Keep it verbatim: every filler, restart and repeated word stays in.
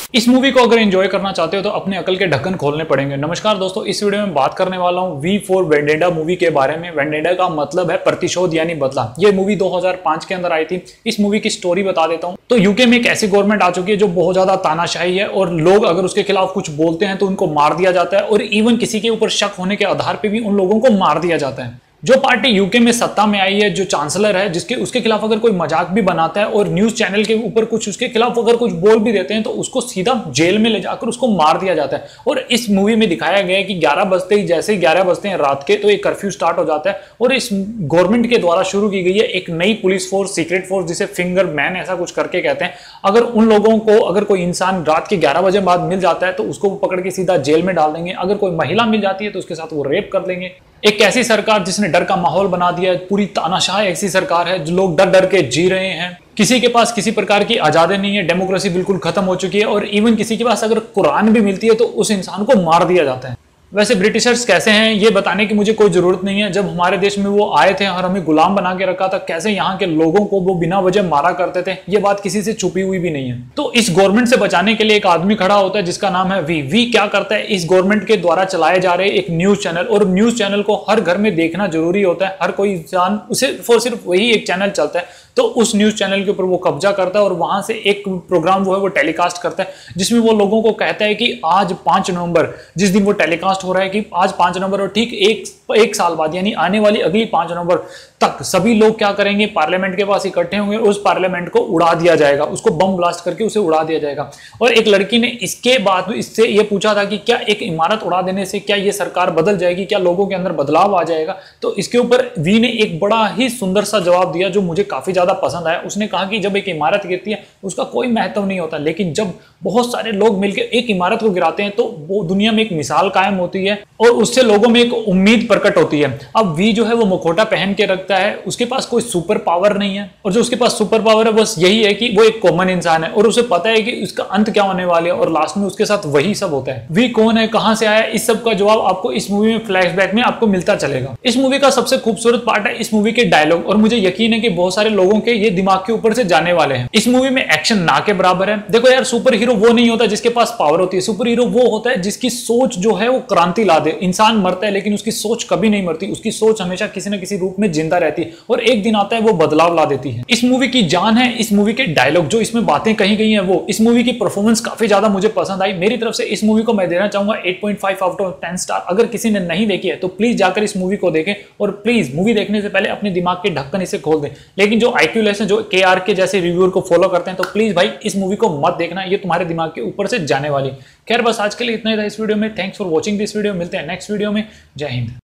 इस मूवी को अगर एंजॉय करना चाहते हो तो अपने अकल के ढक्कन खोलने पड़ेंगे। नमस्कार दोस्तों, इस वीडियो में बात करने वाला हूं वी फॉर वेंडेटा मूवी के बारे में। वेंडेटा का मतलब है प्रतिशोध यानी बदला। ये मूवी दो हज़ार पाँच के अंदर आई थी। इस मूवी की स्टोरी बता देता हूं। तो यूके में एक ऐसी गवर्नमेंट आ चुकी है जो बहुत ज्यादा तानाशाही है और लोग अगर उसके खिलाफ कुछ बोलते हैं तो उनको मार दिया जाता है और इवन किसी के ऊपर शक होने के आधार पर भी उन लोगों को मार दिया जाता है। जो पार्टी यूके में सत्ता में आई है, जो चांसलर है, जिसके उसके खिलाफ अगर कोई मजाक भी बनाता है और न्यूज चैनल के ऊपर कुछ उसके खिलाफ अगर कुछ बोल भी देते हैं तो उसको सीधा जेल में ले जाकर उसको मार दिया जाता है। और इस मूवी में दिखाया गया है कि ग्यारह बजते ही जैसे ही ग्यारह बजते हैं रात के तो एक कर्फ्यू स्टार्ट हो जाता है और इस गवर्नमेंट के द्वारा शुरू की गई है एक नई पुलिस फोर्स, सीक्रेट फोर्स, जिसे फिंगर मैन ऐसा कुछ करके कहते हैं। अगर उन लोगों को अगर कोई इंसान रात के ग्यारह बजे बाद मिल जाता है तो उसको पकड़ के सीधा जेल में डाल देंगे। अगर कोई महिला मिल जाती है तो उसके साथ वो रेप कर देंगे। एक ऐसी सरकार जिसने डर का माहौल बना दिया है, पूरी तानाशाह ऐसी सरकार है जो लोग डर डर के जी रहे हैं। किसी के पास किसी प्रकार की आजादी नहीं है, डेमोक्रेसी बिल्कुल खत्म हो चुकी है और इवन किसी के पास अगर कुरान भी मिलती है तो उस इंसान को मार दिया जाता है। वैसे ब्रिटिशर्स कैसे हैं ये बताने की मुझे कोई जरूरत नहीं है। जब हमारे देश में वो आए थे और हमें गुलाम बना के रखा था, कैसे यहाँ के लोगों को वो बिना वजह मारा करते थे, ये बात किसी से छुपी हुई भी नहीं है। तो इस गवर्नमेंट से बचाने के लिए एक आदमी खड़ा होता है जिसका नाम है वी। वी क्या करता है, इस गवर्नमेंट के द्वारा चलाए जा रहे एक न्यूज चैनल, और न्यूज चैनल को हर घर में देखना जरूरी होता है। हर कोई इंसान उसे सिर्फ सिर्फ वही एक चैनल चलता है तो उस न्यूज चैनल के ऊपर वो कब्जा करता है और वहां से एक प्रोग्राम वो है वो टेलीकास्ट करता है जिसमें वो लोगों को कहता है कि आज पांच नवंबर, जिस दिन वो टेलीकास्ट हो रहा है कि आज पांच नवंबर और ठीक एक एक साल बाद यानी आने वाली अगली पांच नवंबर तक सभी लोग क्या करेंगे, पार्लियामेंट के पास इकट्ठे होंगे और उस पार्लियामेंट को उड़ा दिया जाएगा, उसको बम ब्लास्ट करके उसे उड़ा दिया जाएगा। और एक लड़की ने इसके बाद इससे ये पूछा था कि क्या एक इमारत उड़ा देने से क्या ये सरकार बदल जाएगी, क्या लोगों के अंदर बदलाव आ जाएगा। तो इसके ऊपर वी ने एक बड़ा ही सुंदर सा जवाब दिया जो मुझे काफी ज्यादा पसंद आया। उसने कहा कि जब एक इमारत गिरती है उसका कोई महत्व नहीं होता, लेकिन जब बहुत सारे लोग मिलकर एक इमारत को गिराते हैं तो वो दुनिया में एक मिसाल कायम होती है और उससे लोगों में एक उम्मीद प्रकट होती है। अब वी जो है वो मुखौटा पहन के रखता है, उसके पास कोई सुपर पावर नहीं है और जो उसके पास सुपर पावर है बस यही है कि वो एक कॉमन इंसान है और उसे पता है कि उसका अंत क्या होने वाले है और लास्ट में उसके साथ वही सब होता है। वी कौन है, कहां से आया, इस सब का जवाब आपको इस मूवी में फ्लैशबैक में आपको मिलता चलेगा। इस मूवी का सबसे खूबसूरत पार्ट है इस मूवी के डायलॉग, और मुझे यकीन है कि बहुत सारे लोगों के ये दिमाग के ऊपर से जाने वाले हैं। इस मूवी में एक्शन ना के बराबर है। देखो यार, सुपर हीरो वो नहीं होता जिसके पास पावर होती है, सुपर हीरो वो होता है जिसकी सोच जो है वो क्रांति ला दे। इंसान मरता है लेकिन उसकी सोच कभी नहीं मरती, उसकी सोच हमेशा किसी न किसी रूप में जिंदा रहती है और एक दिन आता है वो बदलाव ला देती है। इस मूवी की जान है इस मूवी के डायलॉग, जो इसमें बातें कही गई हैं वो। इस मूवी की परफॉर्मेंस काफी ज्यादा मुझे पसंद आई। मेरी तरफ से इस मूवी को मैं देना चाहूंगा आठ पॉइंट पाँच आउट ऑफ दस स्टार। अगर किसी ने नहीं देखी है तो प्लीज जाकर इस मूवी को देखें और प्लीज मूवी देखने से पहले अपने दिमाग के ढक्कन इसे खोल दें। लेकिन जो आईक्यू लेस है, जो के आर के जैसे रिव्यूअर को फॉलो करते हैं, तो प्लीज भाई इस मूवी को मत देखना, ये तुम्हारे दिमाग के ऊपर से जाने वाली। खैर बस आज के लिए इतना ही था इस वीडियो में। Thanks for watching this video. मिलते हैं नेक्स्ट वीडियो में। जय हिंद।